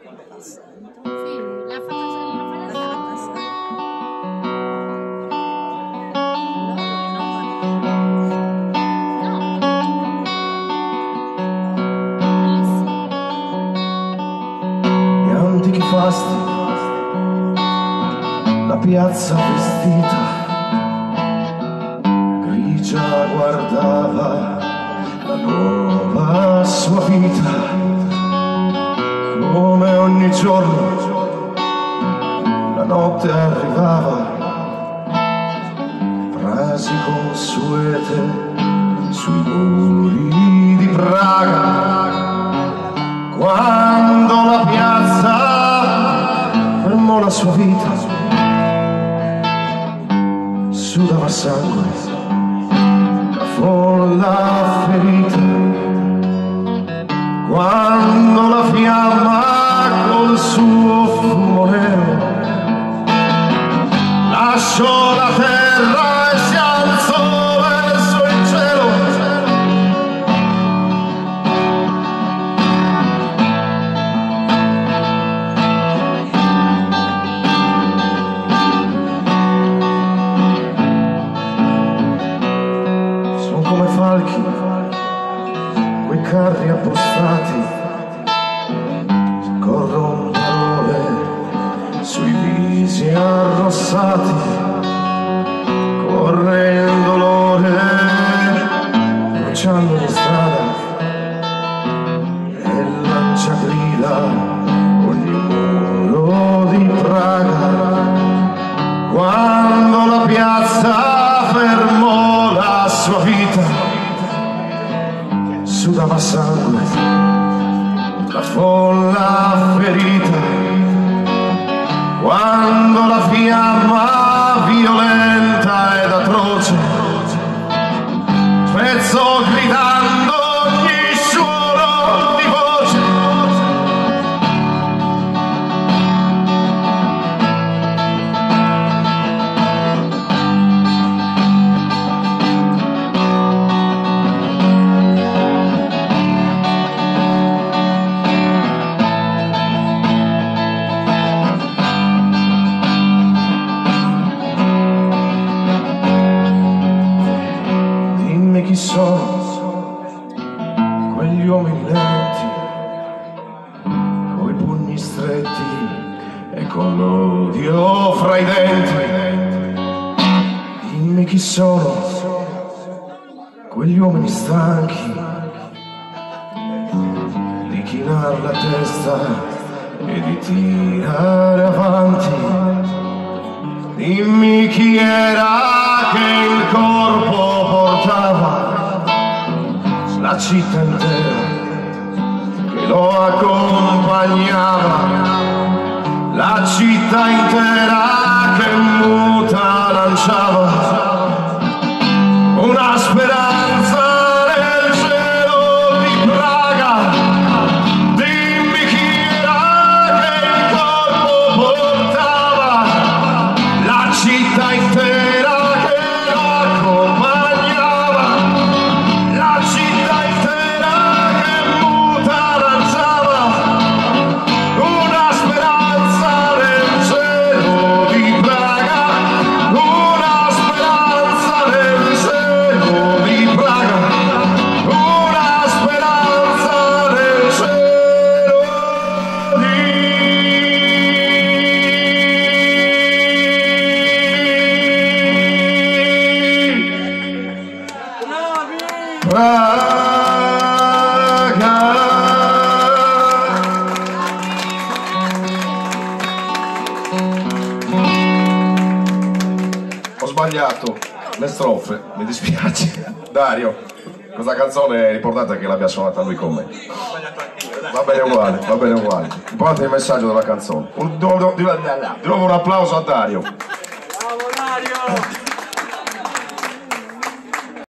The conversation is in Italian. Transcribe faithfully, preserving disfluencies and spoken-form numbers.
Antichi fasti, la piazza vestita, grigia guardava la nuova sua vita, come ogni giorno la notte arrivava, frasi consuete sui muri di Praga, quando la piazza fermò la sua vita, sudava sangue, la folla ferita, quando la fiamma col suo fumo nero lasciò la terra e si alzò verso il cielo. Come falchi, quei carri appostati, corrono parole sui visi arrossati, corre il dolore, bruciando in strada e lancia grida ogni muro di Praga, quando la piazza fermò la sua vita, sudava sangue, la folla ferita, quando la fiamma violenta ed atroce spezzò gridando ogni suono di voce. Chi sono quegli uomini lenti, coi pugni stretti e con l'odio fra i denti? Dimmi chi sono quegli uomini stanchi di chinare la testa e di tirare avanti? Dimmi chi era che il corpo portava la città intera, che lo accompagnava, la città intera che muta lanciava una speranza nel cielo di Praga. Dimmi chi era che il corpo portava, la città intera che lo accompagnava, la città intera che muta lanciava una speranza nel cielo di Praga, una speranza nel cielo di Praga, una speranza nel cielo di Praga. Ho sbagliato le strofe, mi dispiace. Dario, questa canzone è importante che l'abbia suonata lui con me. Va bene uguale, va bene uguale. L'importante è il messaggio della canzone. Un, di, di, di nuovo un applauso a Dario. Bravo Dario!